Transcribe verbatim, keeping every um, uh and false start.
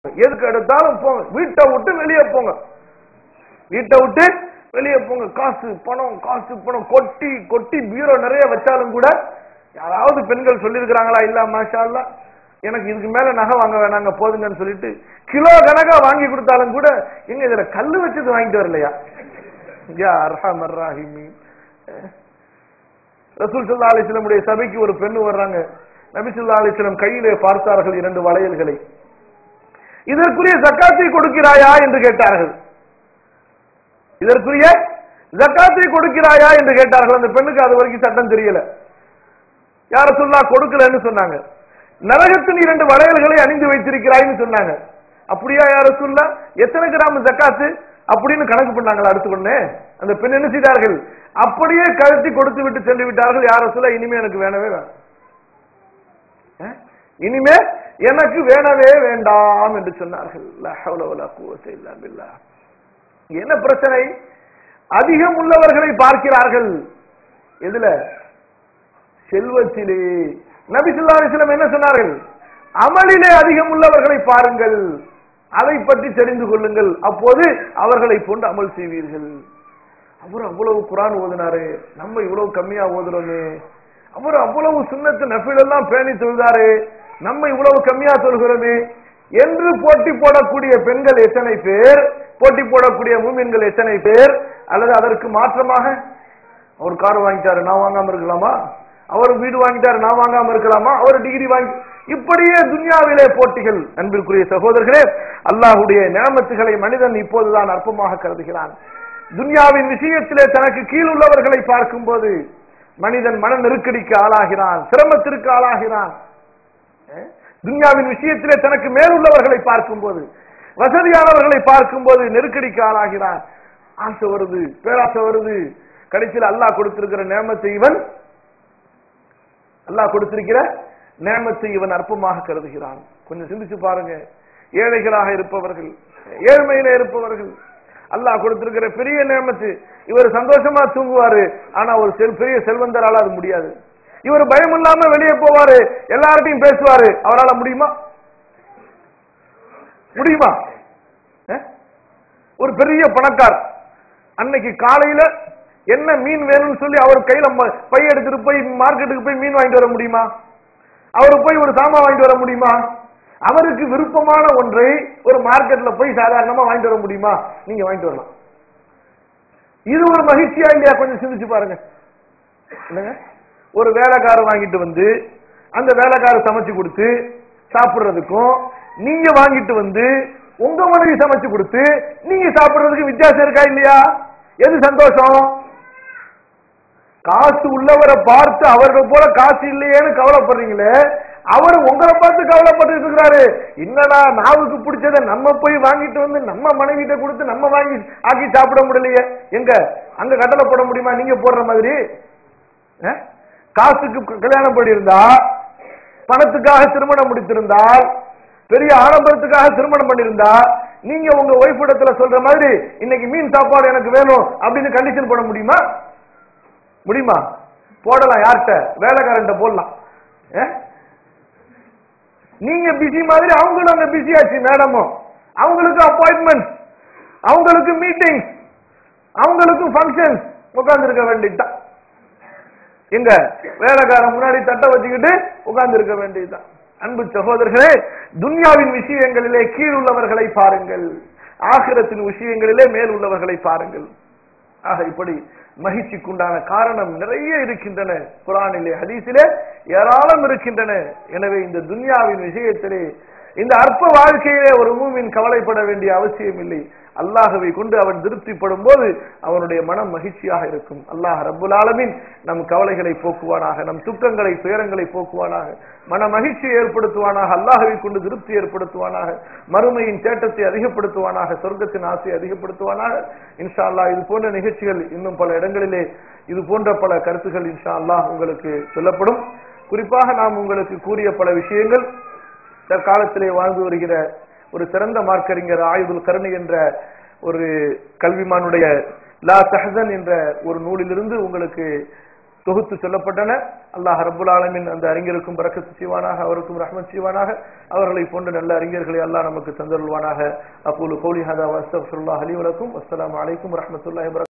எதுக்கு எடுத்தாலும் போங்க, வீட்டை விட்டு வெளியே போங்க, வீட்டை விட்டு வெளியே போங்க. காசு பணம் காசு பணம் கொட்டி கொட்டி பீரோ நிறைய வச்சாலும் கூட யாராவது பெண்கள் சொல்லியிருக்கிறாங்களா? இல்ல மாஷா அல்லாஹ் எனக்கு இதுக்கு மேல நகை வாங்க வேணாங்க போதுங்கன்னு சொல்லிட்டு கிலோ கணக்கா வாங்கி கொடுத்தாலும் கூட எங்க இதுல கல்லு வச்சது வாங்கிட்டு வரலையா? யா அர்ஹமர் ராஹிமீன். ரசூல் ஸல்லல்லாஹு அலைஹி வஸல்லம் சபைக்கு ஒரு பெண் வர்றாங்க. நபி ஸல்லல்லாஹு அலைஹி வஸல்லம் கையிலே பார்த்தார்கள் இரண்டு வளையல்களை. இதற்குரிய ஜக்காத்தை கொடுக்கிறாயா என்று கேட்டார்கள். இதற்குரிய ஜக்காத்தை கொடுக்கிறாயா என்று கேட்டார்கள். அந்த பெண்ணுக்கு அது வரைக்கும் சட்டம் தெரியல. யா ரசூலுல்லாஹ் கொடுக்கலன்னு சொன்னாங்க. நரகத்தின் இரண்டு வளையல்களை அணிந்து வைத்திருக்கிறாய்னு சொன்னாங்க. அப்படியா யா ரசூலுல்லாஹ், எத்தனை கிராம் ஜக்காத்து அப்படின்னு கணக்கு பண்ணாங்களா? அடுத்து கொண்டு அந்த பெண் என்ன செய்தார்கள்? அப்படியே கழட்டி கொடுத்து விட்டு சென்று விட்டார்கள். யா ரசூலுல்லாஹ் இனிமே எனக்கு வேணவே வேண்டாம், இனிமே எனக்கு வேணவே வேண்டாம் என்று சொன்னார்கள். லா ஹவ்ல வலா குவத்த இல்லா பில்லாஹ். என்ன பிரச்சனை? அதிகம் உள்ளவர்களை பார்க்கிறார்கள். எதுல? செல்வத்திலே. நபி ஸல்லல்லாஹு அலைஹி வஸல்லம் என்ன சொன்னார்கள்? அமலிலே அதிகம் உள்ளவர்களை பாருங்கள், அதை பற்றி தெரிந்து கொள்ளுங்கள், அப்போது அவர்களை போன்று அமல் செய்வீர்கள். அவர் அவ்வளவு குர்ஆன் ஓதினாரு, நம்ம இவ்வளவு கம்மியா ஓதுறோமே. அவர் அவ்வளவு சுன்னத்து நஃபில் எல்லாம் பேணி தொழுதாரு, நம்ம இவ்வளவு கம்மியா சொல்கிறோமே என்று போட்டி போடக்கூடிய பெண்கள் எத்தனை பேர், போட்டி போடக்கூடிய மூமின்கள் எத்தனை பேர்? அல்லது அதற்கு மாற்றமாக அவர் கார் வாங்கிட்டாரு, நான் வாங்காம இருக்கலாமா? அவர் வீடு வாங்கிட்டாரு, நான் வாங்காம இருக்கலாமா? அவர் டிகிரி வாங்கி, இப்படியே துன்யாவிலே போட்டிகள். அன்பிற்குரிய சகோதரர்களே, அல்லாஹ்வுடைய நியமத்துகளை மனிதன் இப்போதுதான் அற்பமாக கருதுகிறான். துன்யாவின் விஷயத்திலே தனக்கு கீழ் உள்ளவர்களை பார்க்கும் போது மனிதன் மன நெருக்கடிக்கு ஆளாகிறான், சிரமத்திற்கு ஆளாகிறான். துன்யாவின் விஷயத்திலே தனக்கு மேலுள்ளவர்களை பார்க்கும் போது, வசதியானவர்களை பார்க்கும் போது நெருக்கடிக்கு ஆளாகிறான். ஆசை வருது, பேராசை வருது. கடைசியில் அல்லாஹ் கொடுத்திருக்கிற நியமத்தை இவன் அல்லாஹ் கொடுத்திருக்கிற நியமத்தை இவன் அற்பமாக கருதுகிறான். கொஞ்சம் சிந்திச்சு பாருங்க. ஏழைகளாக இருப்பவர்கள், ஏழ்மையில இருப்பவர்கள், அல்லாஹ் கொடுத்திருக்கிற பெரிய நியமத்து, இவர் சந்தோஷமா தூங்குவாரு, ஆனா ஒரு பெரிய செல்வந்தரால அது முடியாது. இவர் பயம் இல்லாம வெளியே போவாரு, எல்லார்ட்டையும் பேசுவாரு, அவரால முடியுமா? முடியுமா? ஒரு பெரிய பணக்கார் அன்னைக்கு காலையில என்ன மீன் வேணும்னு சொல்லி அவர் கையில பை எடுத்துட்டு போய் மார்க்கெட்டுக்கு போய் மீன் வாங்கிட்டு வர முடியுமா? அவரு போய் ஒரு சாமான் வாங்கிட்டு வர முடியுமா? அவருக்கு விருப்பமான ஒன்றை ஒரு மார்க்கெட்ல போய் சாதாரணமா வாங்கிட்டு வர முடியுமா? நீங்க வாங்கிட்டு வரலாம். இது ஒரு மகிழ்ச்சியா இல்லையா? கொஞ்சம் சிந்திச்சு பாருங்க. என்னங்க, ஒரு வேலைக்காரர் வாங்கிட்டு வந்து அந்த வேலைக்காரர் சமைச்சு கொடுத்து சாப்பிடுறதுக்கும் நீங்க வாங்கிட்டு வந்து உங்க மனைவி சமைச்சு கொடுத்து நீங்க சாப்பிடுறதுக்கு வித்தியாசம் இருக்கா இல்லையா? எது சந்தோஷம்? காசு உள்ளவரை பார்த்து அவர்கள் போல காசு இல்லையேன்னு கவலைப்படுறீங்களே, அவர் உங்களை பார்த்து கவலைப்பட்டு இருக்கிறாரு. என்னடா நாவுக்கு பிடிச்சதை நம்ம போய் வாங்கிட்டு வந்து நம்ம மனைவிட்ட கொடுத்து நம்ம வாங்கி ஆக்கி சாப்பிட முடியலையே. எங்க அங்க கட்டளை போட முடியுமா நீங்க போடுற மாதிரி? காசுக்கு கல்யாணம் பண்ணியிருந்தா, பணத்துக்காக திருமணம் முடித்திருந்தால், பெரிய ஆடம்பரத்துக்காக திருமணம் பண்ணியிருந்தா, நீங்க உங்க ஒய்ஃப் இடத்துல சொல்ற மாதிரி இன்னைக்கு மீன் சாப்பாடு எனக்கு வேணும் அப்படின்னு கண்டிஷன் போட முடியுமா? முடியுமா? போடலாம். யார்கிட்ட? வேலைக்காரன் போடலாம். நீங்க பிஸி மாதிரி அவங்களும் அங்க பிஸி ஆச்சு. மேடமும் அவங்களுக்கு அப்பாயின்மெண்ட், அவங்களுக்கு மீட்டிங், அவங்களுக்கு ஃபங்க்ஷன், உட்கார்ந்து இருக்க வேண்டியதுதான். எங்க வேலைக்காரன் முன்னாடி தட்டை வச்சுக்கிட்டு உட்கார்ந்து இருக்க வேண்டியதுதான். அன்பு சகோதரர்களே, துன்யாவின் விஷயங்களிலே கீழ் உள்ளவர்களை பாருங்கள், ஆகிரத்தின் விஷயங்களிலே மேல் உள்ளவர்களை பாருங்கள். ஆக இப்படி மகிழ்ச்சிக்குண்டான காரணம் நிறைய இருக்கின்றன. குர்ஆனிலே ஹதீஸிலே ஏராளம் இருக்கின்றன. எனவே இந்த துன்யாவின் விஷயத்திலே, இந்த அற்ப வாழ்க்கையிலே ஒரு மூமின் கவலைப்பட வேண்டிய அவசியம் இல்லை. அல்லாஹ்வை கொண்டு அவன் திருப்திப்படும் போது அவனுடைய மனம் மகிழ்ச்சியாக இருக்கும். அல்லாஹ் ரப்புல் ஆலமீன் நம் கவலைகளை போக்குவானாக, நம் துக்கங்களை துயரங்களை போக்குவானாக, மன மகிழ்ச்சியை ஏற்படுத்துவானாக, அல்லாஹ்வை கொண்டு திருப்தி ஏற்படுத்துவானாக, மறுமையின் தேட்டத்தை அதிகப்படுத்துவானாக, சொர்க்கத்தின் ஆசையை அதிகப்படுத்துவானாக. இன்ஷா அல்லாஹ் இது போன்ற நிகழ்ச்சிகள் இன்னும் பல இடங்களிலே இது போன்ற பல கருத்துக்கள் இன்ஷா அல்லாஹ் உங்களுக்கு சொல்லப்படும். குறிப்பாக நாம் உங்களுக்கு கூறிய பல விஷயங்கள் தற்காலத்திலே வாழ்ந்து வருகிற ஒரு சிறந்த மார்க்கறிஞர் ஆயுதுல் கருணி என்ற ஒரு கல்விமானுடைய லா தஹ்சன் என்ற ஒரு நூலிலிருந்து உங்களுக்கு தொகுத்து சொல்லப்பட்டன. அல்லாஹ் ரப்புல் ஆலமீன் அந்த அறிஞருக்கும் பரக்கத்து செய்வானாக, அவருக்கும் ரஹ்மத் செய்வானாக. அவர்களை போன்ற நல்ல அறிஞர்களை அல்லாஹ் நமக்கு தந்தருள்வானாக. அகூலு கௌலி ஹதா வ அஸ்தக்ஃபிருல்லாஹ் லி வ லக்கும். அஸ்ஸலாமு அலைக்கும் வரஹ்மத்துல்லாஹி வபரகாத்துஹு.